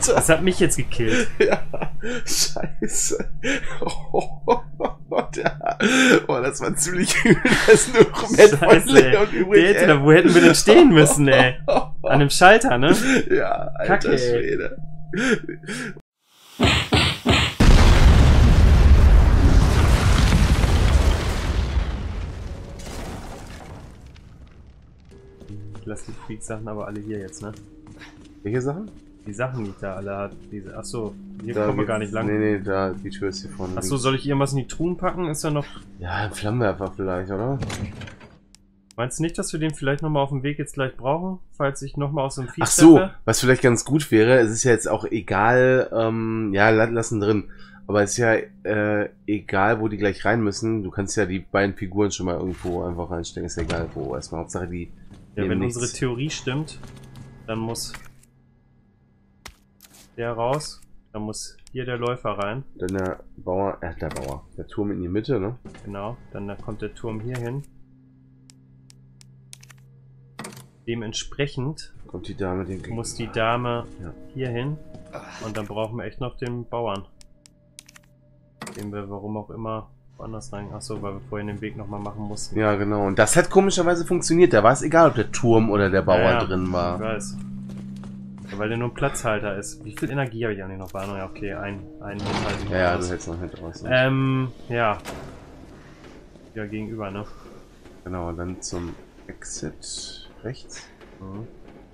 Das hat mich jetzt gekillt. Ja, scheiße. Oh, das war ziemlich übel. Da ist nur noch Matt von Leon übrig. Alter, wo hätten wir denn stehen müssen, ey? An dem Schalter, ne? Ja, alter Kacke, Schwede. Ich lasse die Freak-Sachen aber alle hier jetzt, ne? Welche Sachen? Die Sachen, die ich da alle hat. Diese, achso, hier Da kommen wir geht's- gar nicht lang. Nee, da, die Tür ist hier vorne. Achso, soll ich irgendwas in die Truhen packen? Ist ja noch. Ja, ein Flammenwerfer vielleicht, oder? Meinst du nicht, dass wir den vielleicht nochmal auf dem Weg jetzt gleich brauchen? Falls ich nochmal aus dem Vieh Ach so, treffe? was vielleicht ganz gut wäre, es ist ja jetzt auch egal, ja, lassen drin. Aber es ist ja egal, wo die gleich rein müssen. Du kannst ja die beiden Figuren schon mal irgendwo einfach reinstecken. Ist ja egal, wo. Erstmal Hauptsache die. Ja, nehmen wenn nichts. unsere Theorie stimmt, dann muss der raus. Dann muss hier der Läufer rein. Dann der Bauer, der Turm in die Mitte, ne? Genau. Dann da kommt der Turm hier hin. Dementsprechend Kommt die Dame den muss die Dame Ja. hier hin. Und dann brauchen wir echt noch den Bauern. Den wir warum auch immer woanders rein. Achso, weil wir vorhin den Weg nochmal machen mussten. Ja, genau. Und das hat komischerweise funktioniert. Da war es egal, ob der Turm oder der Bauer Ja, drin Ich war. weiß. Ja, weil der nur ein Platzhalter ist. Wie viel Energie habe ich eigentlich noch? War noch ja okay, ein Hinhalten. Ja, du hältst noch hinter raus. Ja. Ja, gegenüber, ne? Genau, dann zum Exit rechts. Mhm.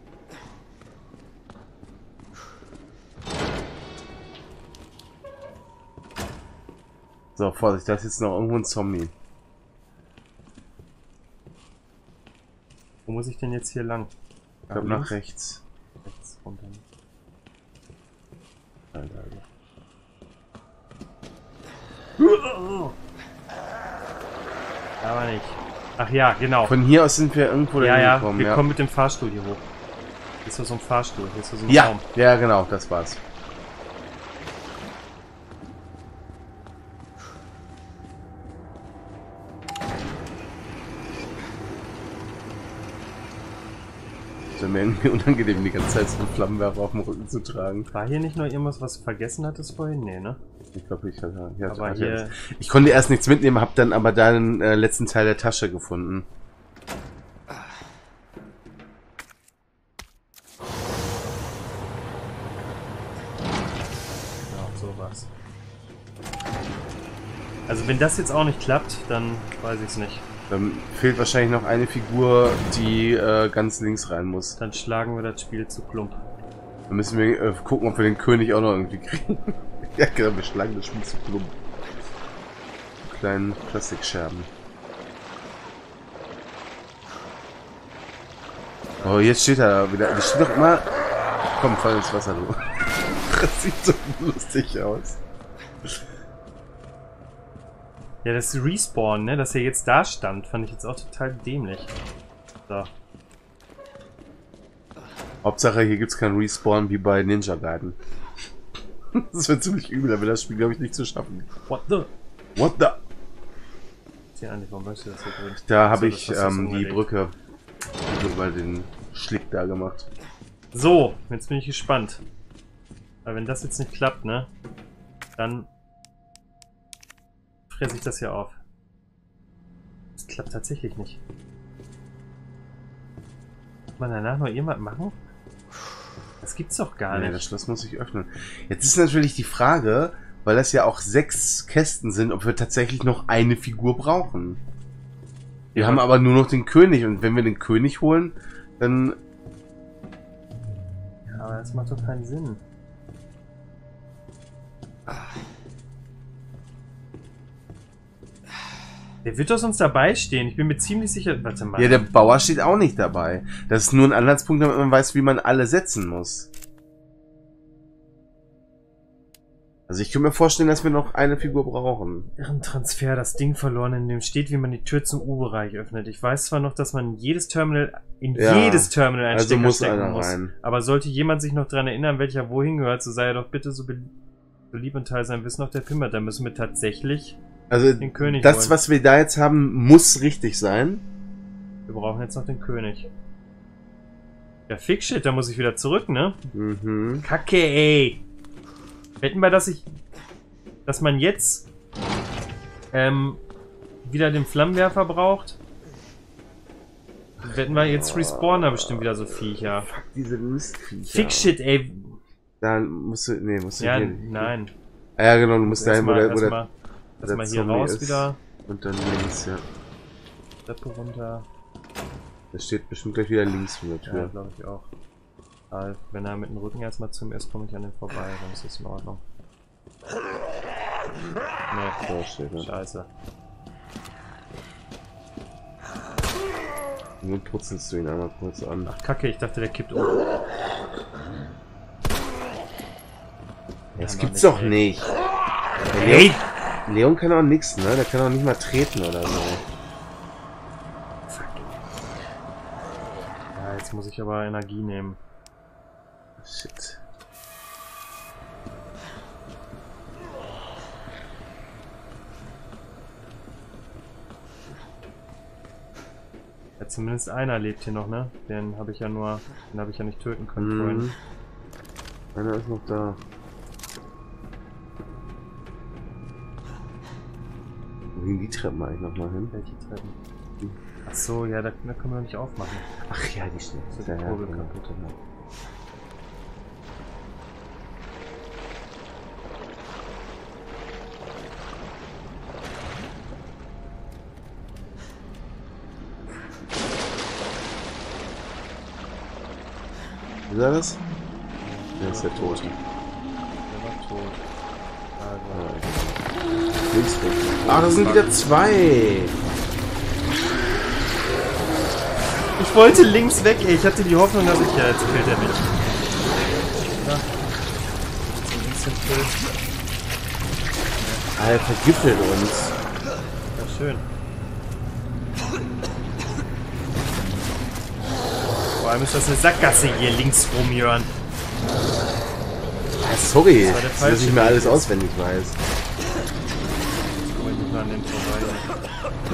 So, Vorsicht, da ist jetzt noch irgendwo ein Zombie. Wo muss ich denn jetzt hier lang? Ich glaube nach rechts. Rechts runter. Alter. Aber nicht. Ach ja, genau. Von hier aus sind wir irgendwo Ja, dahin ja, gekommen. wir kommen mit dem Fahrstuhl hier hoch. Hier ist so ein Fahrstuhl, hier ist so ein Ja, Raum. ja, genau, das war's. Das wäre mir irgendwie unangenehm, die ganze Zeit so einen Flammenwerfer auf dem Rücken zu tragen. War hier nicht noch irgendwas, was du vergessen hattest vorhin? Nee, ne? Ich glaube, Aber hier... ich konnte erst nichts mitnehmen, habe dann aber da den letzten Teil der Tasche gefunden. Ja, sowas. Also wenn das jetzt auch nicht klappt, dann weiß ich es nicht. Dann fehlt wahrscheinlich noch eine Figur, die ganz links rein muss. Dann schlagen wir das Spiel zu plump. Dann müssen wir gucken, ob wir den König auch noch irgendwie kriegen. Ja, genau, wir schlagen das Spiel zu plump. Kleinen Plastikscherben. Oh, jetzt steht er da wieder. Das steht doch immer. Komm, fall ins Wasser, du. Das sieht so lustig aus. Ja, das Respawn, ne, dass er jetzt da stand, fand ich jetzt auch total dämlich. So. Hauptsache, hier gibt's keinen Respawn wie bei Ninja Gaiden. Das wird ziemlich übel, aber das Spiel, glaube ich, nicht zu schaffen. What the? What the? Tja, eigentlich, warum weißt du das hier drin? Da habe So, ich das hast du so die umgelegt. Brücke über den Schlick da gemacht. So, jetzt bin ich gespannt. Weil wenn das jetzt nicht klappt, ne, dann fresse ich das hier auf. Das klappt tatsächlich nicht. Muss man danach noch irgendwas machen? Das gibt's doch gar Nee, nicht. das Schloss muss ich öffnen. Jetzt ist natürlich die Frage, weil das ja auch 6 Kästen sind, ob wir tatsächlich noch eine Figur brauchen. Wir haben aber nur noch den König und wenn wir den König holen, dann... Ja, aber das macht doch keinen Sinn. Der wird doch sonst dabei stehen. Ich bin mir ziemlich sicher. Warte mal. Ja, der Bauer steht auch nicht dabei. Das ist nur ein Anhaltspunkt, damit man weiß, wie man alle setzen muss. Also ich könnte mir vorstellen, dass wir noch eine Figur brauchen. Irren Transfer, das Ding verloren, in dem steht, wie man die Tür zum U-Bereich öffnet. Ich weiß zwar noch, dass man jedes Terminal einen Also Stecker muss stecken einer muss. rein. Aber sollte jemand sich noch daran erinnern, welcher wohin gehört, so sei er doch bitte so lieb und teil sein Wissen auf der Pimmer. Da müssen wir tatsächlich Also den König das, holen. was wir da jetzt haben, muss richtig sein. Wir brauchen jetzt noch den König. Ja, fick shit, da muss ich wieder zurück, ne? Mhm. Kacke, ey. Wetten wir, dass man jetzt wieder den Flammenwerfer braucht? Wetten wir, jetzt respawnen da bestimmt wieder so Viecher. Fuck, diese Mistviecher. Fick shit, ey. Dann musst du, nee, musst du Ja, hier. nein. Ah, ja, genau, du musst dahin, wo der Erstmal hier Zombie raus ist. wieder. Und dann links, ja. Treppe runter. Der steht bestimmt gleich wieder links von der Ja, Tür. glaube ich auch. Aber wenn er mit dem Rücken erstmal zu mir ist, komme ich an den vorbei, dann ist das in Ordnung. Nee, Da steht er. scheiße. Nun putzelst du ihn einmal kurz an. Ach kacke, ich dachte der kippt um. Das Ja, gibt's noch doch nicht, nicht. Hey! Leon kann auch nix, ne? Der kann auch nicht mal treten oder so. Fuck. Ja, jetzt muss ich aber Energie nehmen. Shit. Ja, zumindest einer lebt hier noch, ne? Den habe ich ja nicht töten können vorhin. Mhm. Einer ist noch da. Wo gehen die Treppen eigentlich nochmal hin? Welche Treppen? Ach so, ja, da können wir nicht aufmachen. Ach ja, die steht. Das ist Ja, die ja, Kurbel genau. kaputt. Ist er das? Der ist ja tot. Der war tot. Also. Links weg. Ah, das sind wieder zwei! Ich wollte links weg, ey. Ich hatte die Hoffnung, dass ich... Ja, jetzt killt er mich. Ja. So ein bisschen Kill. Ah, er vergiftet uns. Ja, schön. Vor allem ist das eine Sackgasse hier links rum, Jörn. Ah, sorry, Das war der dass falsche ich mir alles Weg. auswendig weiß. Jetzt komme ich nicht mehr an dem vorbei.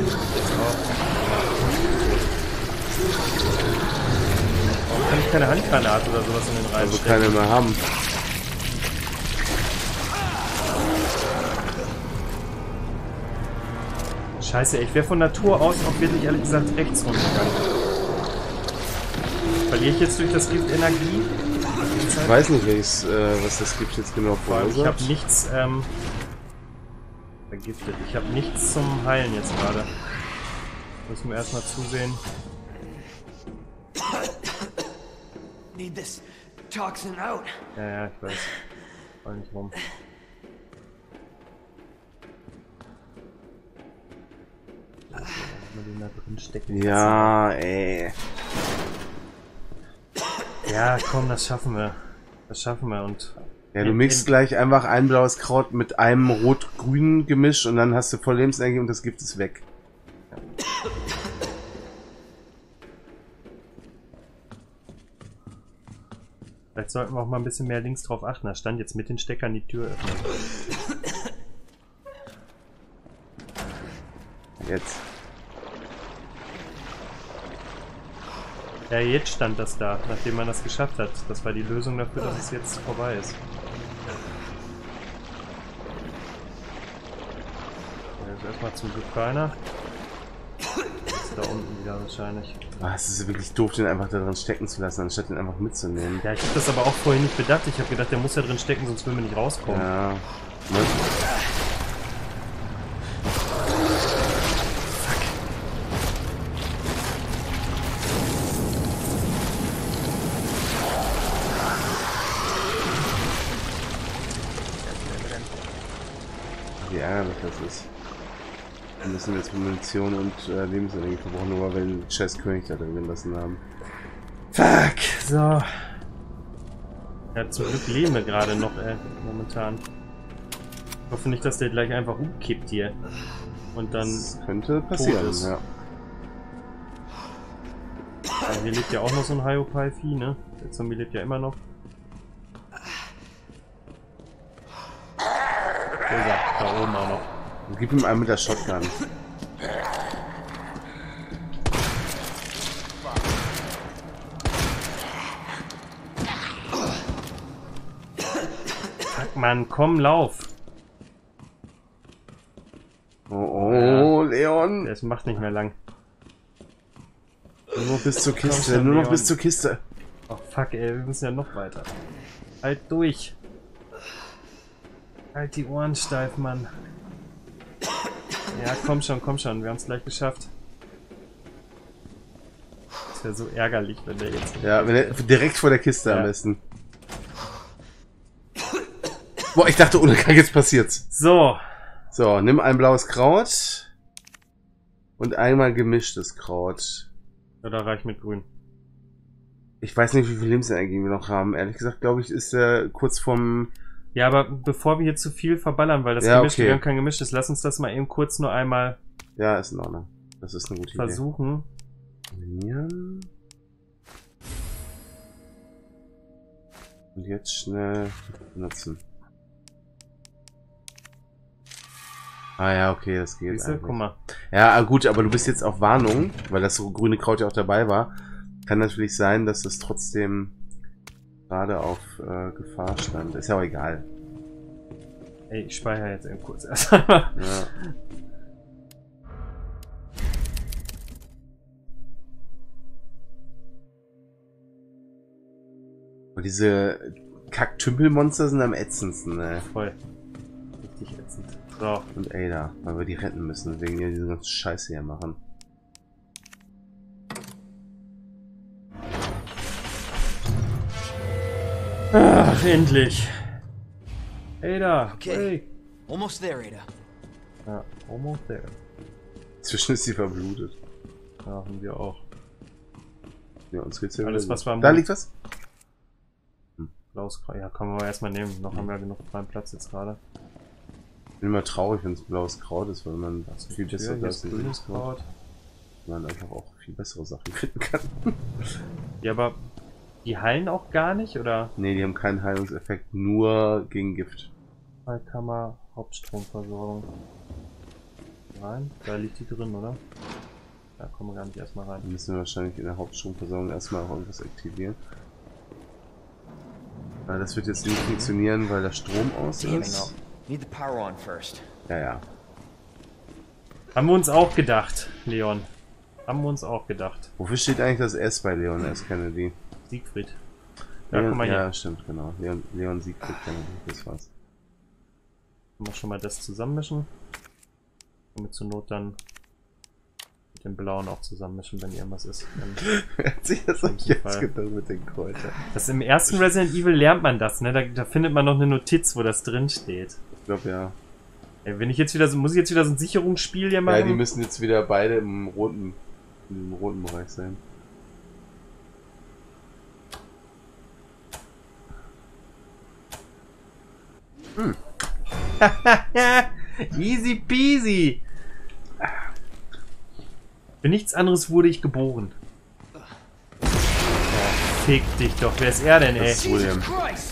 Warum kann ich keine Handgranate oder sowas in den Reihen Also stecken? keine mehr haben. Scheiße, ey, ich wäre von Natur aus auch wirklich ehrlich gesagt rechts rumgegangen. Verliere ich jetzt durch das Gift Energie? Ich weiß nicht, welches, was das gibt jetzt genau Vor allem, ich habe verursacht. nichts, vergiftet. Ich habe nichts zum Heilen jetzt gerade. Müssen wir erstmal zusehen. Need this toxin out. Ja, ich weiß. Fall nicht rum. Mal den da drin stecken. Ja, ey. Ja, komm, das schaffen wir. Das schaffen wir und... Ja, du mixt gleich einfach ein blaues Kraut mit einem rot-grünen Gemisch und dann hast du voll Lebensenergie und das Gift ist weg. Vielleicht sollten wir auch mal ein bisschen mehr links drauf achten. Da stand jetzt mit den Steckern die Tür öffnen. Jetzt. Ja, jetzt stand das da, nachdem man das geschafft hat. Das war die Lösung dafür, dass es jetzt vorbei ist. Ja, ist erstmal zum Glück keiner. Ist da unten wieder wahrscheinlich. Ah, es ist wirklich doof, den einfach da drin stecken zu lassen, anstatt den einfach mitzunehmen. Ja, ich habe das aber auch vorhin nicht bedacht. Ich habe gedacht, der muss ja drin stecken, sonst würden wir nicht rauskommen. Ja. Ne? Wie ärgerlich das ist. Wir müssen jetzt Munition und Lebensenergie verbrauchen, nur weil wir den Chess König da drin gelassen haben. Fuck, so. Ja, zum Glück leben wir gerade noch, momentan. Ich hoffe nicht, dass der gleich einfach umkippt hier. Und dann... Das könnte passieren, ist. ja. Ja, hier lebt ja auch noch so ein Hyopai-Vieh, ne? Der Zombie lebt ja immer noch. Da oben auch noch. Gib ihm einen mit der Shotgun. Mann, komm, lauf. Oh, Leon. Das macht nicht mehr lang. Nur bis zur Kiste, schon, nur noch Leon. bis zur Kiste. Oh fuck, ey, wir müssen ja noch weiter. Halt durch. Halt die Ohren steif, Mann. Ja, komm schon, wir haben es gleich geschafft. Das wäre so ärgerlich, wenn der jetzt... Ja, wenn er direkt vor der Kiste Ja. am besten. Boah, ich dachte, ohne Gang jetzt passiert's. So. So, nimm ein blaues Kraut und einmal gemischtes Kraut. Oder reicht mit grün? Ich weiß nicht, wie viel Lebensenergie wir noch haben. Ehrlich gesagt, glaube ich, ist er kurz vorm... Ja, aber bevor wir hier zu viel verballern, weil das Ja, gemischt, okay. wir haben kein gemischtes, lass uns das mal eben kurz nur einmal Ja, ist in Ordnung. Das ist eine gute versuchen. Idee. Und jetzt schnell benutzen. Ah ja, okay, das geht. Siehst du? eigentlich. Guck mal. Ja, gut, aber du bist jetzt auf Warnung, weil das so grüne Kraut ja auch dabei war. Kann natürlich sein, dass es trotzdem gerade auf Gefahr stand. Ist ja auch egal. Ey, ich speichere jetzt eben kurz erstmal. Ja. Und diese Kack-Tümpelmonster sind am ätzendsten, ne? Voll. Richtig ätzend. So. Und Ada, weil wir die retten müssen, wegen ihr diese ganze Scheiße hier machen. Ach, endlich. Ada, Okay. hey. Almost there, Ada. Ja, almost there. Zwischen ist sie verblutet. Ja, haben wir auch. Ja, uns geht's ja Alles, wieder was wir am gut. Da liegt was? Blaues Kraut. Ja, können wir erstmal nehmen. Noch haben wir ja genug freien Platz jetzt gerade. Ich bin immer traurig, wenn es blaues Kraut ist, weil man viel besser Hier ist das grünes Kraut. man einfach auch viel bessere Sachen finden kann. Ja, aber die heilen auch gar nicht, oder? Nee, die haben keinen Heilungseffekt, nur gegen Gift. Kammer, Hauptstromversorgung. Rein? Da liegt die drin, oder? Da kommen wir gar nicht erstmal rein. Dann müssen wir wahrscheinlich in der Hauptstromversorgung erstmal auch irgendwas aktivieren. Aber das wird jetzt nicht funktionieren, weil der Strom aus Damn it. ist. Need the power on first. Ja, ja. Haben wir uns auch gedacht, Leon. Haben wir uns auch gedacht. Wofür steht eigentlich das S bei Leon S. Kennedy? Siegfried. Ja, Leon, guck mal hier. ja, stimmt, genau. Leon Siegfried Kennedy, das war's. Können wir schon mal das zusammenmischen. Damit zur Not dann mit dem blauen auch zusammenmischen, wenn irgendwas ist. Wer hat sich das Im auch jetzt Fall. gedacht mit den Kräutern? Das im ersten Resident Evil lernt man das, ne? Da findet man noch eine Notiz, wo das drin steht. Ich glaube ja. Ey, wenn ich jetzt wieder so, muss ich jetzt wieder so ein Sicherungsspiel hier machen? Ja, die müssen jetzt wieder beide im roten Bereich sein. Easy peasy. Für nichts anderes wurde ich geboren. Oh, fick dich doch. Wer ist er denn, ey? Das ist William. Christ!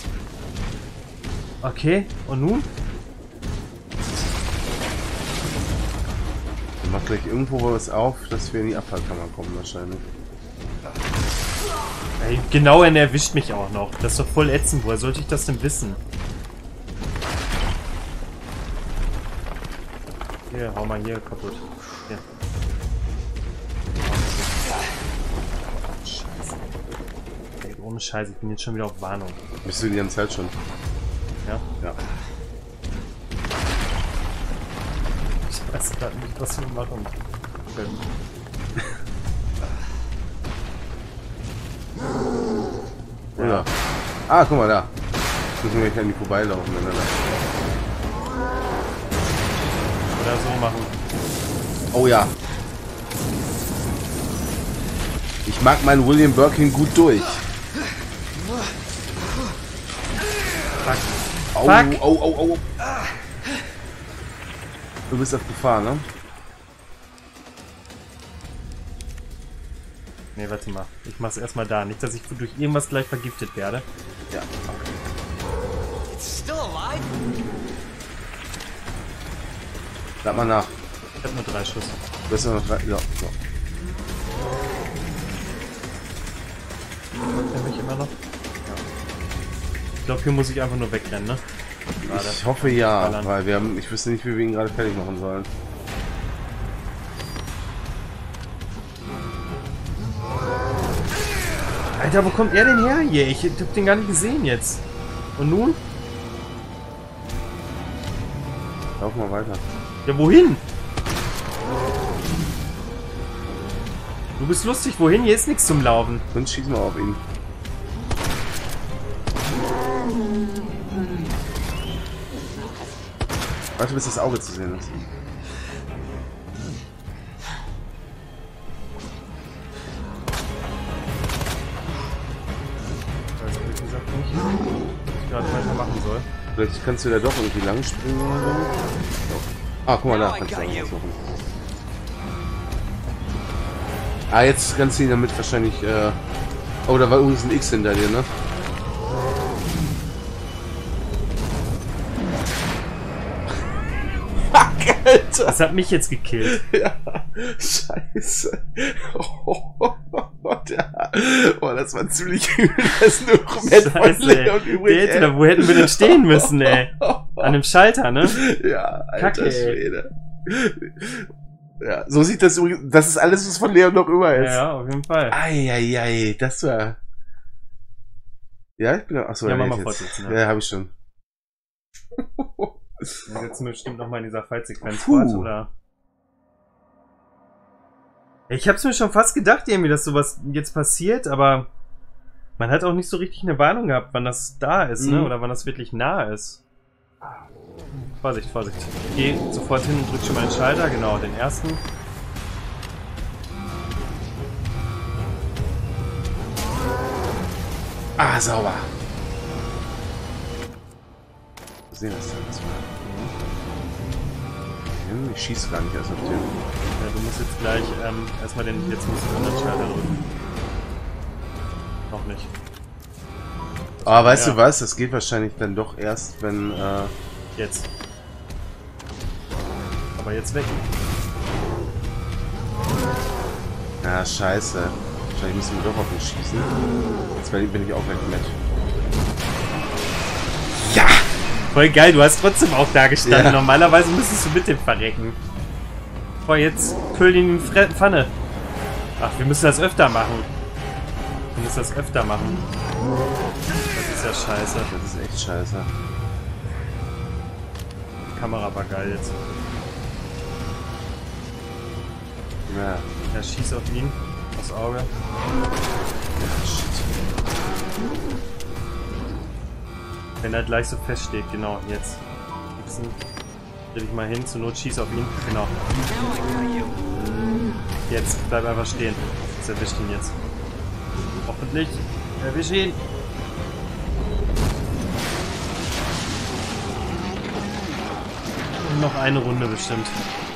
Okay, und nun? Der macht gleich irgendwo was auf, dass wir in die Abfallkammer kommen wahrscheinlich. Ey, genau, er erwischt mich auch noch. Das ist doch voll ätzend. Woher sollte ich das denn wissen? Hier, hau mal hier kaputt. Hier. Scheiße. Ey, ohne Scheiße, ich bin jetzt schon wieder auf Warnung. Bist du die ganze Zeit schon? Ja? Ja. Ich weiß gerade nicht, was wir machen können. Ja. Ah, guck mal da. Müssen wir gleich an die vorbeilaufen, wenn er da. Oder so machen. Oh ja. Ich mag meinen William Birkin gut durch. Fuck. Au, Fuck. au, au, au. Du bist auf Gefahr, ne? Nee, warte mal. Ich mach's erstmal da. Nicht, dass ich durch irgendwas gleich vergiftet werde. Ja. It's still alive? Sag mal nach. Ich hab nur 3 Schuss. Du hast ja noch 3. Ja, so. Kennt mich immer noch? Ja. Ich glaube, hier muss ich einfach nur wegrennen, ne? gerade. Ich hoffe ja, Ballern. weil ich wüsste nicht, wie wir ihn gerade fertig machen sollen. Alter, wo kommt er denn her hier? Ich hab den gar nicht gesehen jetzt. Und nun? Lauf mal weiter. Ja, wohin? Du bist lustig, wohin? Hier ist nichts zum Laufen. Sonst schießen wir auf ihn. Warte, bis das Auge zu sehen ist. Ich weiß ehrlich gesagt nicht, was ich gerade weitermachen soll. Vielleicht kannst du da doch irgendwie lang springen oder so. Oh. Ah, guck mal, da kannst du irgendwas machen. Ah, jetzt kannst du ihn damit wahrscheinlich, Oh, da war übrigens ein X hinter dir, ne? Fuck, Alter! Das hat mich jetzt gekillt. Ja, scheiße. Boah, das war ziemlich übel. Da ist nur noch mehr von Scheiße, Leon ey. übrig, Der hätte da, wo hätten wir denn stehen müssen, ey? An einem Schalter, ne? Ja, alter Kacke, ey. Schwede. Ja, so sieht das übrigens. Das ist alles, was von Leon noch über ist. Ja, auf jeden Fall. Eieiei, das war. Ja, ich bin. Achso, Ja, mach nee, mal jetzt. fortsetzen, ja. Ja, hab ich schon. Dann setzen wir bestimmt nochmal in dieser Fight-Sequenz Puh. fort, oder? Ich hab's mir schon fast gedacht, irgendwie, dass sowas jetzt passiert, aber man hat auch nicht so richtig eine Warnung gehabt, wann das da ist, ne? Oder wann das wirklich nah ist. Vorsicht, Vorsicht. Ich geh sofort hin und drück schon mal den Schalter, genau, den ersten. Ah, sauber. Wir sehen das dann. Ich schieße gar nicht erst auf den. Ja, du musst jetzt gleich erstmal den. Jetzt musst du den anderen Schalter drücken. Noch nicht. Aber weißt Ja. du was? Das geht wahrscheinlich dann doch erst, wenn. Jetzt. Aber jetzt weg. Ja, scheiße. Wahrscheinlich müssen wir doch auf ihn schießen. Jetzt bin ich auch gleich mit. Ja! Voll geil, du hast trotzdem auch da gestanden. Ja. Normalerweise müsstest du mit dem verrecken. Boah, jetzt füll ihn in die Pfanne. Ach, wir müssen das öfter machen. Wir müssen das öfter machen. Das ist ja scheiße. Das ist echt scheiße. Die Kamera war geil jetzt. Ja. Ja, schieß auf ihn. Aufs Auge. Shit. Wenn er gleich so fest steht, genau, jetzt. Dreh dich mal hin, zur Not schieß auf ihn. Genau. Jetzt, bleib einfach stehen. Das erwischt ihn jetzt. Hoffentlich. Erwisch ihn. Und noch eine Runde bestimmt.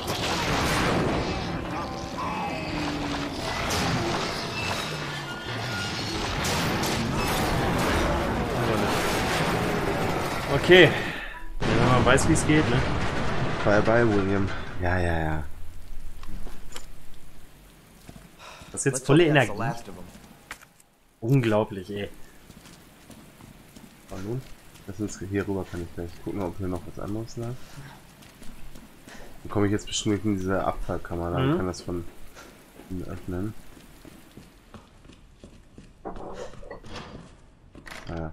Okay. Wenn man weiß, wie es geht, ne? Bye bye, William. Ja, ja, ja. Das ist jetzt Let's volle hope that's the Energie. last of 'em. Unglaublich, ey. Hallo? Lass uns hier rüber, kann ich gleich gucken, ob hier noch was anderes lag. Dann komme ich jetzt bestimmt in diese Abfallkammer, dann kann das von innen öffnen. Naja.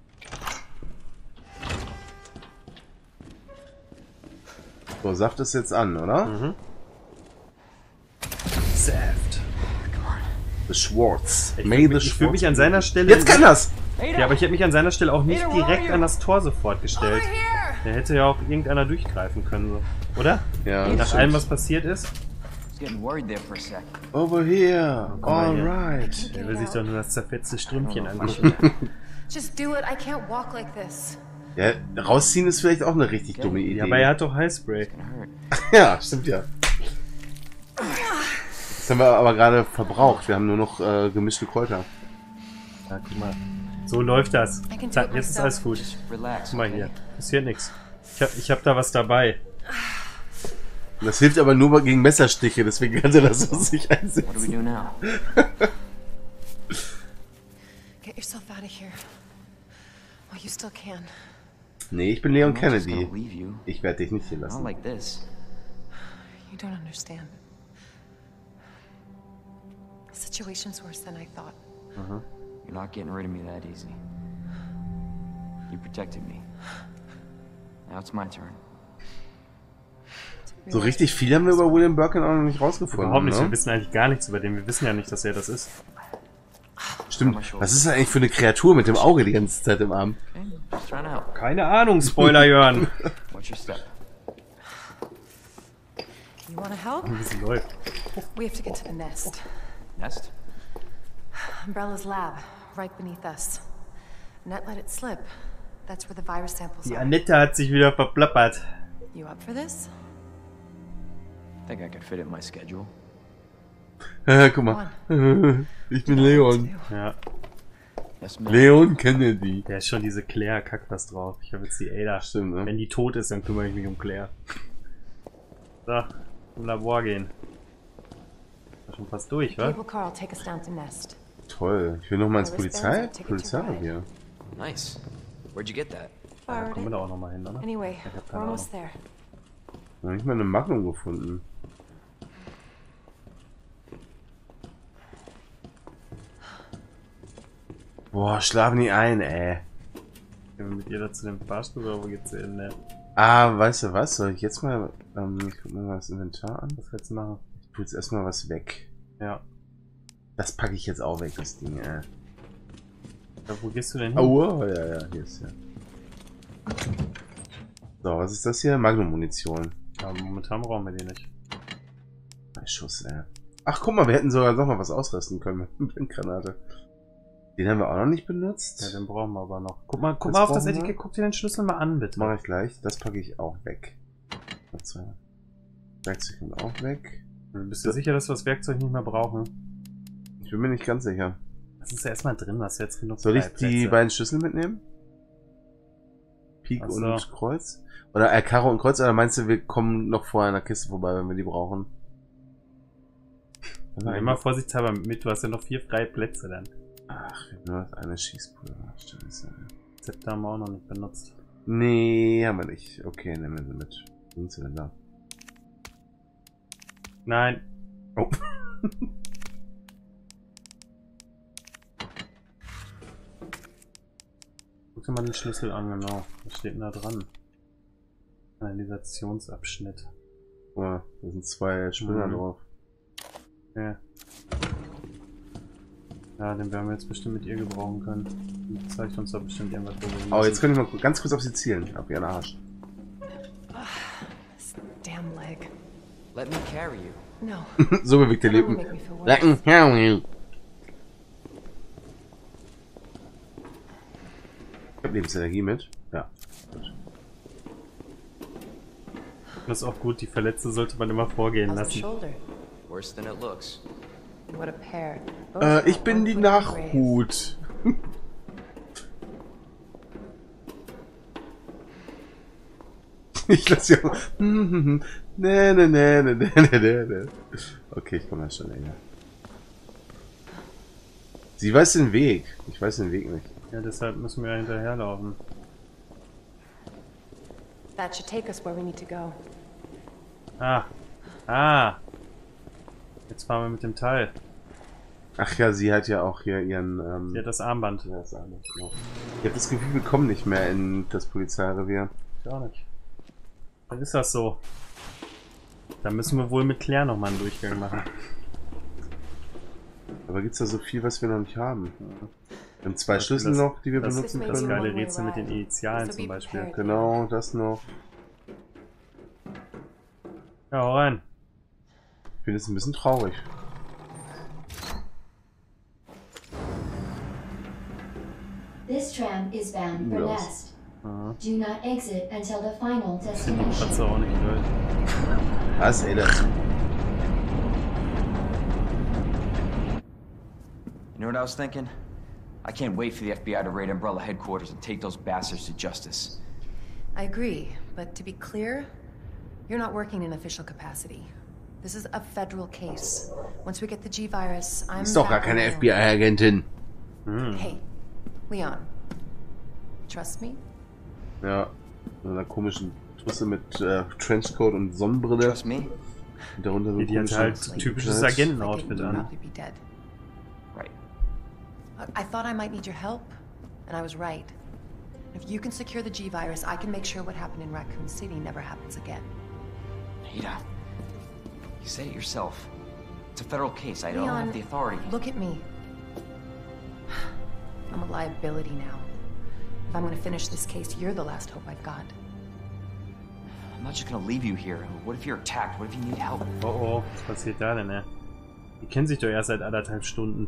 So, Saft ist jetzt an, oder? Mhm. Saft. The Schwartz. Ich würde mich an seiner Stelle... Jetzt kann das! Ja, aber ich hätte mich an seiner Stelle auch nicht Ada, where are direkt you? an das Tor sofort gestellt. Over here! Da hätte ja auch irgendeiner durchgreifen können, so. Oder? Ja, Nach stimmt. allem, was passiert ist. I was getting worried there for a sec. Over here. mal hier. Alright. Der will sich doch nur das zerfetzte Strümpfchen angucken. Just do it. I can't walk like this. Ja, rausziehen ist vielleicht auch eine richtig dumme Idee. Ja, aber er hat doch Highspray. Gonna hurt. Ja, stimmt ja. Das haben wir aber gerade verbraucht. Wir haben nur noch gemischte Kräuter. Ja, guck mal. So läuft das. I can do Zack, it jetzt ist myself. alles gut. Just relax. Guck mal okay? hier. Passiert nichts. Ich hab da was dabei. Das hilft aber nur gegen Messerstiche, deswegen kann er das so sich What do we einsetzen. do now? Get yourself out of here. While you still can. Nee, ich bin Leon I'm not just Kennedy. gonna leave you. Ich werde dich nicht hier Not lassen. like this. You don't understand. The situation's worse than I thought. You're not getting rid of me that easy. You protected me. Now it's my turn. So richtig viel haben wir über William Birkin auch noch nicht rausgefunden. Überhaupt nicht. Ne? Wir wissen eigentlich gar nichts über den. Wir wissen ja nicht, dass er das ist. Stimmt. Was ist das eigentlich für eine Kreatur mit dem Auge die ganze Zeit im Arm? Okay, just trying to help. Keine Ahnung, Spoiler, Jörn. What's your step? You wanna help? Wie sie läuft. We have to get to the nest. Nest? Umbrella's lab, right beneath us. Net let it slip. That's where the virus samples Die are. Annette hat sich wieder verplappert. You up for this? Think I could fit it in my schedule. Guck mal. Ich bin Leon. Ja, Yes, ma'am. Leon Kennedy. der ist schon diese Claire, kackt was drauf. Ich habe jetzt die Ada. Stimmt, ne? Wenn die tot ist, dann kümmere ich mich um Claire. So, im Labor gehen. War schon fast durch, wa? Cable car will take us down to Nest. Toll. Ich will noch mal ins Polizeirevier. Nice. Where'd you get that? Da Borrowed kommen wir it. da auch nochmal hin, oder? Anyway, Ich hab we're keine Ahnung. almost there. Noch nicht mal eine Magnum gefunden. Boah, schlafen die ein, ey. Gehen wir mit ihr da zu dem Fahrstuhl oder wo geht's hin? Ne? Ah, weißt du was? Soll ich jetzt mal... ich guck mir mal das Inventar an. Was willst du machen? Ich tue jetzt erstmal was weg. Ja. Das packe ich jetzt auch weg, das Ding, ey. Ja, wo gehst du denn hin? Aua, ja, hier ist ja. So, was ist das hier? Magnum-Munition. Ja, momentan brauchen wir die nicht. Ein Schuss, ey. Ach, guck mal, wir hätten sogar noch mal was ausrüsten können mit Blindgranate. Den haben wir auch noch nicht benutzt. Ja, den brauchen wir aber noch. Guck mal Das auf das brauchen wir. Etikett, guck dir den Schlüssel mal an, bitte. Mache ich gleich. Das packe ich auch weg. Noch zwei. Werkzeug kommt auch weg. Bist du sicher, dass wir das Werkzeug nicht mehr brauchen? Ich bin mir nicht ganz sicher. Das ist ja erstmal drin, was jetzt genug Soll ich Freiplätze. die beiden Schlüssel mitnehmen? Pik Ach so. und Kreuz? Oder Karo und Kreuz? Oder meinst du, wir kommen noch vorher an der Kiste vorbei, wenn wir die brauchen? Nimm mal vorsichtshalber mit, du hast ja noch 4 freie Plätze dann. Ach, wir haben nur das eine Schießpulver. Scheiße. Zepter haben wir auch noch nicht benutzt. Nee, haben wir nicht. Okay, nehmen wir sie mit. Wo sind sie denn da? Nein. Oh. Guck dir mal den Schlüssel an, genau. Was steht denn da dran? Kanalisationsabschnitt. Oh, da sind 2 Spinner drauf. Ja. Ja, den werden wir jetzt bestimmt mit ihr gebrauchen können. Die zeigt uns da bestimmt irgendwas, wo wir Oh, müssen. jetzt kann ich mal ganz kurz auf sie zielen. Auf ihren Arsch. This damn leg. Let me carry you. No. So bewegt der That will Lippen. make me feel worse. Lecken. Ich hab Lebensenergie mit. Ja. Gut. Das ist auch gut, die Verletzte sollte man immer vorgehen How's the lassen. shoulder? Worse than it looks. What a pair. Ich bin die Nachhut. Ich lasse ja. Ne. Okay, ich komme ja schon länger. Sie weiß den Weg. Ich weiß den Weg nicht. Ja, deshalb müssen wir ja hinterherlaufen. That should take us where we need to go. Ah. Jetzt fahren wir mit dem Teil. Ach ja, sie hat ja auch hier ihren. Sie hat das Armband. Ja, das Armband, genau. Ich habe das Gefühl, wir kommen nicht mehr in das Polizeirevier. Gar nicht. Dann ist das so. Dann müssen wir wohl mit Claire nochmal einen Durchgang machen. Aber gibt's da so viel, was wir noch nicht haben? Wir haben 2 Beispiel Schlüssel das- noch, die wir das- benutzen Das können. geile Rätsel mit den Initialen zum Beispiel. Genau, das noch. Ja, hau rein. Ich bin jetzt ein bisschen traurig. This tram is bound for Los. Nest. Aha. Do not exit until the final Sind die Kratzer destination. auch nicht blöd. Was, ey, das. You know what I was thinking? I can't wait for the FBI to raid Umbrella headquarters and take those bastards to justice. I agree, but to be clear, you're not working in official capacity. This is a federal case. Once we get the G-Virus, I'm Ist doch gar back keine on my own. FBI-Agentin. Hey, Leon. Trust me? Ja. So einer komischen Tusse mit Trenchcoat und Sonnenbrille. Trust me? Und darunter so ein Die hat komisches halt typisches Kleid. Agenten-Outfit You'd an. probably be dead. Right. I thought I might need your help, and I was right. If you can secure the G-Virus, I can make sure what happened in Raccoon City never happens again. Ada, you said it yourself. It's a federal case. I don't Leon, have the authority. look at me. I'm a liability now. If I'm gonna finish this case, you're the last hope I've got. I'm not just gonna leave you here. What if you're attacked? What if you need help? Oh oh, was passiert da denn, ne? Die kennen sich doch erst seit 1,5 Stunden.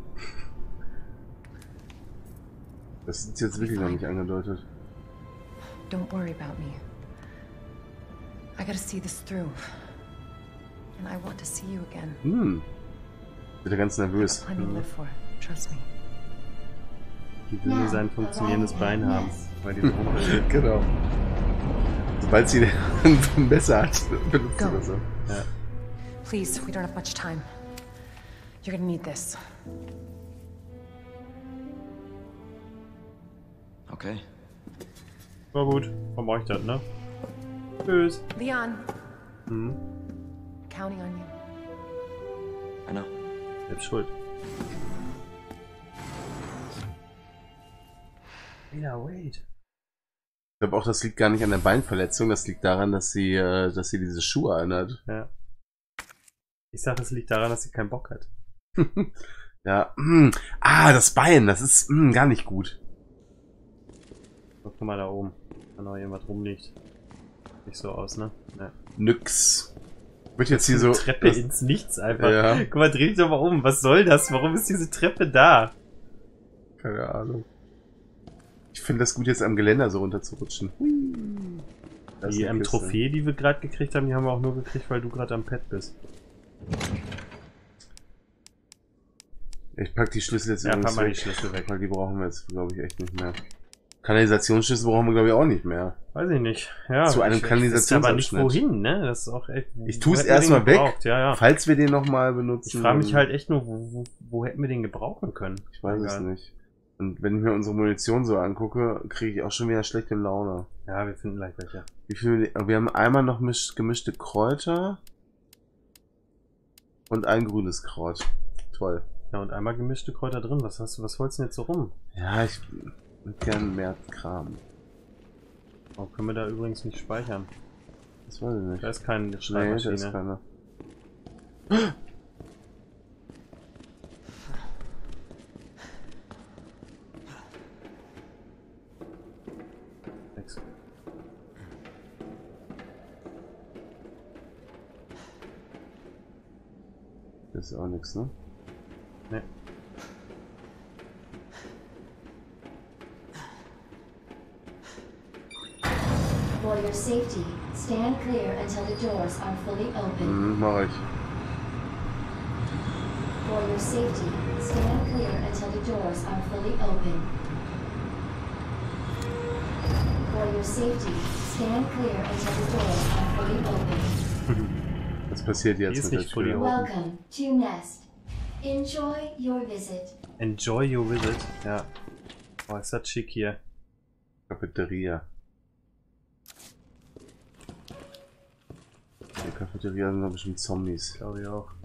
Das ist jetzt wirklich noch nicht angedeutet. Don't worry about me. I gotta see this through. And I want to see you again. Wird er ganz nervös. Plenty to live for. Trust me. Die will nur sein funktionierendes Bein haben, weil die so rumrennen. Genau. Sobald sie ein Messer hat, benutzt sie Go. das. Ja. Please, we don't have much time. You're gonna need this. Okay. War gut. Warum brauche ich das, ne? Tschüss. Leon, Hm. counting on you. I know. Selbst schuld. Ja, wait. Ich glaube auch, das liegt gar nicht an der Beinverletzung, das liegt daran, dass sie diese Schuhe anhat. Ja. Ich sag, es liegt daran, dass sie keinen Bock hat. Ja. Das Bein, das ist gar nicht gut. Guck mal da oben. Wenn noch irgendwas rumliegt. Nicht so aus, ne? Ja. Nix. Wird jetzt hier so... Treppe ins Nichts einfach. Ja. Guck mal, dreh dich doch mal um. Was soll das? Warum ist diese Treppe da? Keine Ahnung. Ich finde das gut, jetzt am Geländer so runterzurutschen. Das ist Die eine Kiste. Trophäe, die wir gerade gekriegt haben, die haben wir auch nur gekriegt, weil du gerade am Pad bist. Ich pack die Schlüssel jetzt Ja, übrigens pack mal die weg, Schlüssel weg. weil die brauchen wir jetzt, glaube ich, echt nicht mehr. Kanalisationsschlüssel brauchen wir, glaube ich, auch nicht mehr. Weiß ich nicht. Ja, Zu einem ich weiß aber nicht Kanalisationsabschnitt. wohin, ne? Das ist auch echt... Ich tue es wo hätten wir erstmal den weg, gebraucht? Ja, ja. falls wir den nochmal benutzen. Ich frage mich halt echt nur, wo hätten wir den gebrauchen können? Ich weiß es Egal. nicht. Und wenn ich mir unsere Munition so angucke, kriege ich auch schon wieder schlechte Laune. Ja, wir finden gleich welche. Wie viel? Wir haben einmal noch gemischte Kräuter und ein grünes Kraut. Toll. Ja, und einmal gemischte Kräuter drin. Was holst du denn jetzt so rum? Ja, ich würde gern mehr Kram. Warum können wir da übrigens nicht speichern? Das weiß ich nicht. Da ist keine Nee, da Schreibmaschine. ist keiner. Nix. Das ist auch nichts, ne? Nee. For your safety, stand clear until the doors are fully open. Mach ich. For your safety, stand clear until the doors are fully open. For your safety, stand clear until the doors are fully open. Was passiert Die jetzt ist mit der nicht fully Tür? open. Welcome to Nest. Enjoy your visit. Enjoy your visit. Ja. Boah, ist das schick hier. Cafeteria. In der Cafeteria sind doch bestimmt Zombies. Glaube ich auch.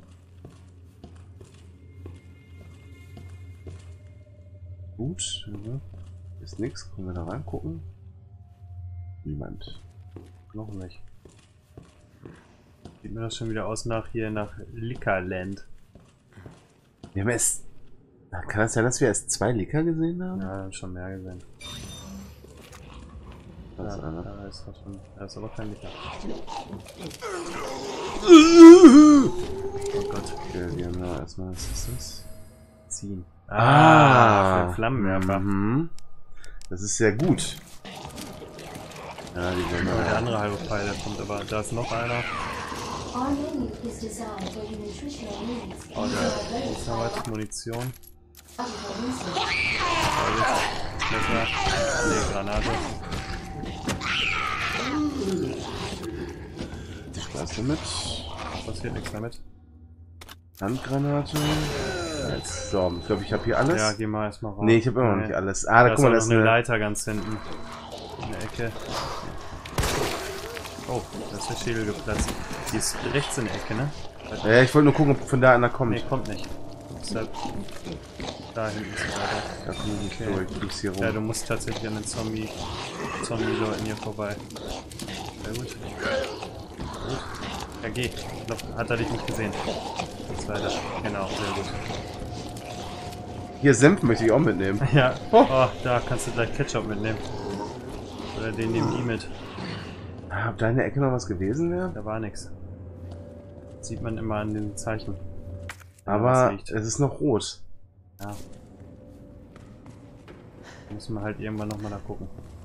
Gut. Ja. Ist nix. Können wir da reingucken? Niemand. Noch nicht. Sieht mir das schon wieder aus nach Lickerland. Wir haben erst... Kann das sein, dass wir erst 2 Licker gesehen haben? Ja, schon mehr gesehen. Das ist einer. Da ist, schon, da ist aber kein Licker. Oh Gott. Okay, wir haben da erstmal... Was ist das? Ziehen. Ah, für Flammenwerfer. Mhm. Das ist sehr gut. Ja, die werden Aber der da. andere halbe Pfeil, der kommt aber. Da ist noch einer. Our menu is designed for your nutritional needs. Oh, der ist noch was. Munition. Logical research. Messer. Nee, Granate. Was damit? Passiert nichts damit. Handgranate. So, ich glaube, ich habe hier alles. Ja, geh mal erstmal raus. Nee, ich habe immer noch nicht alles. Ah, da Da guck mal, ist das auch ist noch eine eine... Leiter ganz hinten. In der Ecke. Oh, da ist der Schädel geplatzt. Die ist rechts in der Ecke, ne? Ja, ich wollte nur gucken, ob von da einer kommt. Nee, kommt nicht. Deshalb da hinten ist weiter. Da komme ich nicht durch, du bist hier rum. Ja, du musst tatsächlich an den Zombie-Leuten hier vorbei. Sehr gut. Ja, geh. Ich glaub, hat er dich nicht gesehen. Jetzt weiter. Genau, sehr gut. Hier, Senf möchte ich auch mitnehmen. Ja, oh, da kannst du gleich Ketchup mitnehmen. Oder den nehmen die mit. Ob da in der Ecke noch was gewesen wäre? Da war nix. Sieht man immer an den Zeichen. Aber liegt. es ist noch rot. Ja. Da müssen wir halt irgendwann nochmal da gucken.